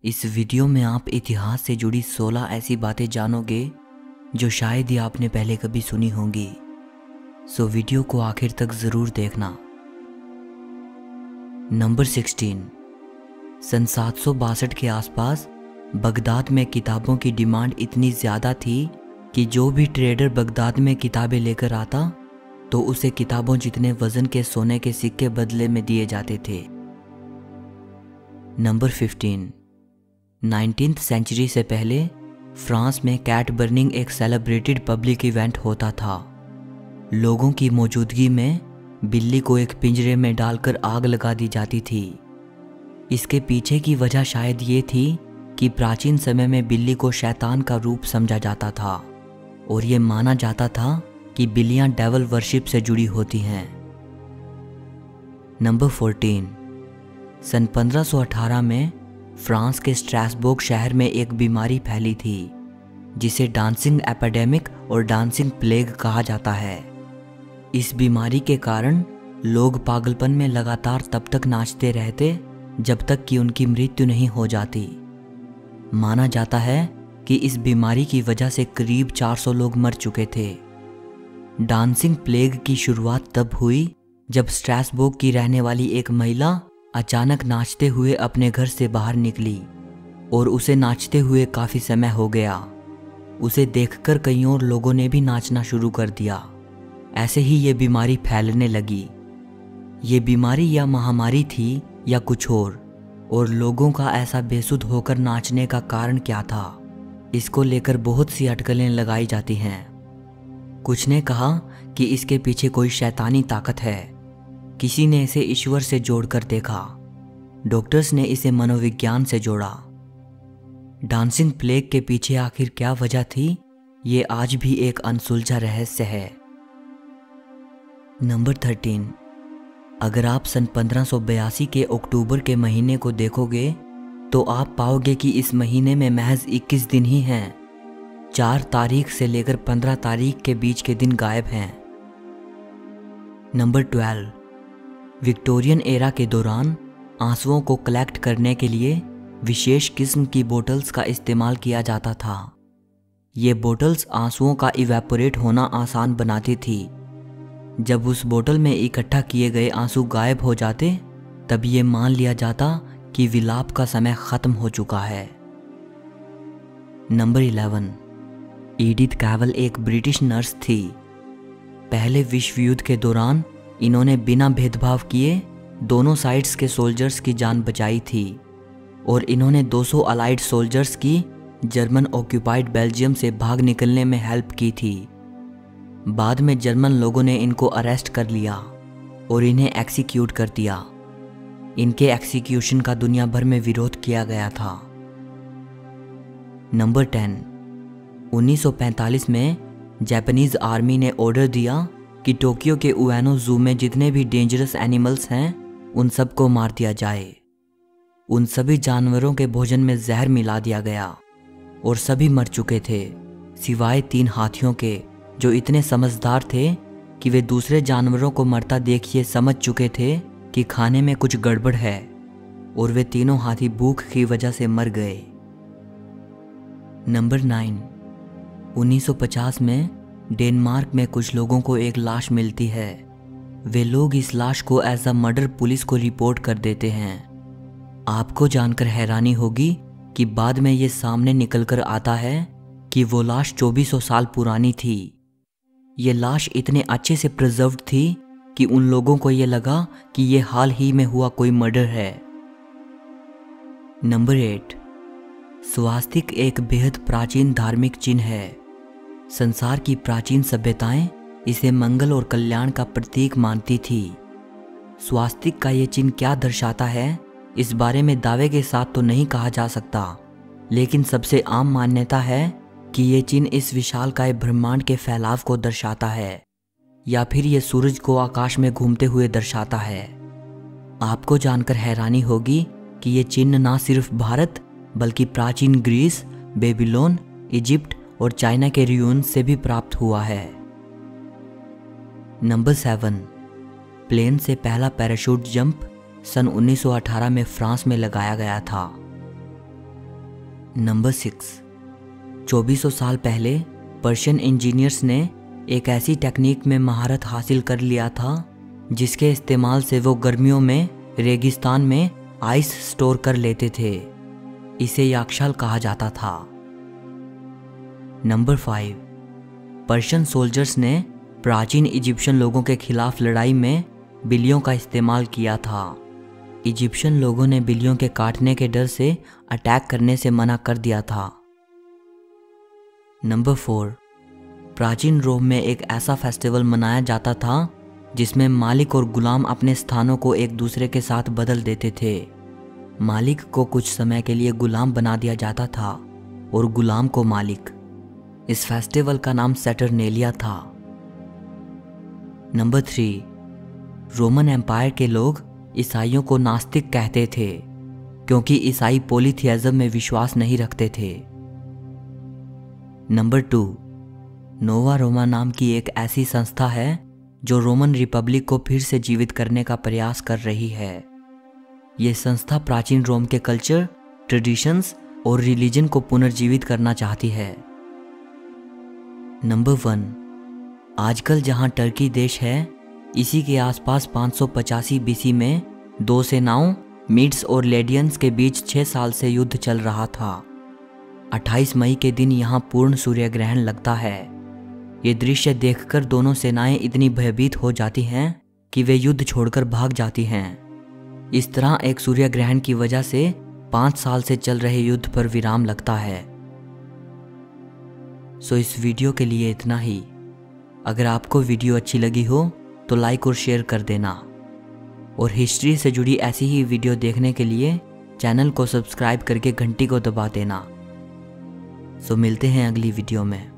इस वीडियो में आप इतिहास से जुड़ी 16 ऐसी बातें जानोगे जो शायद ही आपने पहले कभी सुनी होंगी। सो वीडियो को आखिर तक ज़रूर देखना। नंबर 16। सन 762 के आसपास बगदाद में किताबों की डिमांड इतनी ज़्यादा थी कि जो भी ट्रेडर बगदाद में किताबें लेकर आता तो उसे किताबों जितने वज़न के सोने के सिक्के बदले में दिए जाते थे। नंबर 15। 19th सेंचुरी से पहले फ्रांस में कैट बर्निंग एक सेलिब्रेटेड पब्लिक इवेंट होता था। लोगों की मौजूदगी में बिल्ली को एक पिंजरे में डालकर आग लगा दी जाती थी। इसके पीछे की वजह शायद ये थी कि प्राचीन समय में बिल्ली को शैतान का रूप समझा जाता था और ये माना जाता था कि बिल्लियां डेविल वर्शिप से जुड़ी होती हैं। नंबर 14। सन 1518 में फ्रांस के स्ट्रासबर्ग शहर में एक बीमारी फैली थी जिसे डांसिंग एपिडेमिक और डांसिंग प्लेग कहा जाता है। इस बीमारी के कारण लोग पागलपन में लगातार तब तक नाचते रहते जब तक कि उनकी मृत्यु नहीं हो जाती। माना जाता है कि इस बीमारी की वजह से करीब 400 लोग मर चुके थे। डांसिंग प्लेग की शुरुआत तब हुई जब स्ट्रासबर्ग की रहने वाली एक महिला अचानक नाचते हुए अपने घर से बाहर निकली और उसे नाचते हुए काफ़ी समय हो गया। उसे देखकर कई और लोगों ने भी नाचना शुरू कर दिया। ऐसे ही ये बीमारी फैलने लगी। ये बीमारी या महामारी थी या कुछ और लोगों का ऐसा बेसुध होकर नाचने का कारण क्या था, इसको लेकर बहुत सी अटकलें लगाई जाती हैं। कुछ ने कहा कि इसके पीछे कोई शैतानी ताकत है। किसी ने इसे ईश्वर से जोड़कर देखा। डॉक्टर्स ने इसे मनोविज्ञान से जोड़ा। डांसिंग प्लेग के पीछे आखिर क्या वजह थी, ये आज भी एक अनसुलझा रहस्य है। नंबर 13। अगर आप सन 1582 के अक्टूबर के महीने को देखोगे तो आप पाओगे कि इस महीने में महज 21 दिन ही हैं। 4 तारीख से लेकर 15 तारीख के बीच के दिन गायब हैं। नंबर 12। विक्टोरियन एरा के दौरान आंसुओं को कलेक्ट करने के लिए विशेष किस्म की बोतल्स का इस्तेमाल किया जाता था। ये बोतल्स आंसुओं का इवेपोरेट होना आसान बनाती थी। जब उस बोतल में इकट्ठा किए गए आंसू गायब हो जाते तब ये मान लिया जाता कि विलाप का समय खत्म हो चुका है। नंबर 11। एडिथ कैवल एक ब्रिटिश नर्स थी। पहले विश्व युद्ध के दौरान इन्होंने बिना भेदभाव किए दोनों साइड्स के सोल्जर्स की जान बचाई थी और इन्होंने 200 अलाइड सोल्जर्स की जर्मन ऑक्यूपाइड बेल्जियम से भाग निकलने में हेल्प की थी। बाद में जर्मन लोगों ने इनको अरेस्ट कर लिया और इन्हें एक्सिक्यूट कर दिया। इनके एक्सिक्यूशन का दुनिया भर में विरोध किया गया था। नंबर 10। 1945 में जापानीज आर्मी ने ऑर्डर दिया कि टोक्यो के उएनो जू में जितने भी डेंजरस एनिमल्स हैं उन सबको मार दिया जाए। उन सभी जानवरों के भोजन में जहर मिला दिया गया और सभी मर चुके थे सिवाय 3 हाथियों के जो इतने समझदार थे कि वे दूसरे जानवरों को मरता देखिए समझ चुके थे कि खाने में कुछ गड़बड़ है और वे तीनों हाथी भूख की वजह से मर गए। नंबर 9। 1950 में डेनमार्क में कुछ लोगों को एक लाश मिलती है। वे लोग इस लाश को एज अ मर्डर पुलिस को रिपोर्ट कर देते हैं। आपको जानकर हैरानी होगी कि बाद में ये सामने निकलकर आता है कि वो लाश 2400 साल पुरानी थी। ये लाश इतने अच्छे से प्रिजर्व्ड थी कि उन लोगों को ये लगा कि ये हाल ही में हुआ कोई मर्डर है। नंबर 8। स्वास्तिक एक बेहद प्राचीन धार्मिक चिन्ह है। संसार की प्राचीन सभ्यताएं इसे मंगल और कल्याण का प्रतीक मानती थी। स्वास्तिक का ये चिन्ह क्या दर्शाता है, इस बारे में दावे के साथ तो नहीं कहा जा सकता, लेकिन सबसे आम मान्यता है कि ये चिन्ह इस विशालकाय ब्रह्मांड के फैलाव को दर्शाता है या फिर ये सूरज को आकाश में घूमते हुए दर्शाता है। आपको जानकर हैरानी होगी कि ये चिन्ह ना सिर्फ भारत बल्कि प्राचीन ग्रीस, बेबीलोन, इजिप्ट और चाइना के रुइंस से भी प्राप्त हुआ है। नंबर 7। प्लेन से पहला पैराशूट जंप सन 1918 में फ्रांस में लगाया गया था। नंबर 6, 2400 साल पहले पर्शियन इंजीनियर्स ने एक ऐसी टेक्निक में महारत हासिल कर लिया था जिसके इस्तेमाल से वो गर्मियों में रेगिस्तान में आइस स्टोर कर लेते थे। इसे याक्षाल कहा जाता था। नंबर 5, पर्शियन सोल्जर्स ने प्राचीन इजिप्शियन लोगों के खिलाफ लड़ाई में बिल्लियों का इस्तेमाल किया था। इजिप्शियन लोगों ने बिल्लियों के काटने के डर से अटैक करने से मना कर दिया था। नंबर 4, प्राचीन रोम में एक ऐसा फेस्टिवल मनाया जाता था जिसमें मालिक और गुलाम अपने स्थानों को एक दूसरे के साथ बदल देते थे। मालिक को कुछ समय के लिए गुलाम बना दिया जाता था और गुलाम को मालिक। इस फेस्टिवल का नाम सैटरनेलिया था। नंबर 3, रोमन एम्पायर के लोग ईसाइयों को नास्तिक कहते थे क्योंकि ईसाई पॉलीथियज्म में विश्वास नहीं रखते थे। नंबर 2, नोवा रोमा नाम की एक ऐसी संस्था है जो रोमन रिपब्लिक को फिर से जीवित करने का प्रयास कर रही है। ये संस्था प्राचीन रोम के कल्चर, ट्रेडिशंस और रिलीजन को पुनर्जीवित करना चाहती है। नंबर 1, आजकल जहां टर्की देश है, इसी के आसपास 585 बीसी में दो सेनाओं मीड्स और लेडियंस के बीच 6 साल से युद्ध चल रहा था। 28 मई के दिन यहाँ पूर्ण सूर्य ग्रहण लगता है। ये दृश्य देखकर दोनों सेनाएं इतनी भयभीत हो जाती हैं कि वे युद्ध छोड़कर भाग जाती हैं। इस तरह एक सूर्य ग्रहण की वजह से 5 साल से चल रहे युद्ध पर विराम लगता है। सो इस वीडियो के लिए इतना ही। अगर आपको वीडियो अच्छी लगी हो तो लाइक और शेयर कर देना, और हिस्ट्री से जुड़ी ऐसी ही वीडियो देखने के लिए चैनल को सब्सक्राइब करके घंटी को दबा देना। सो मिलते हैं अगली वीडियो में।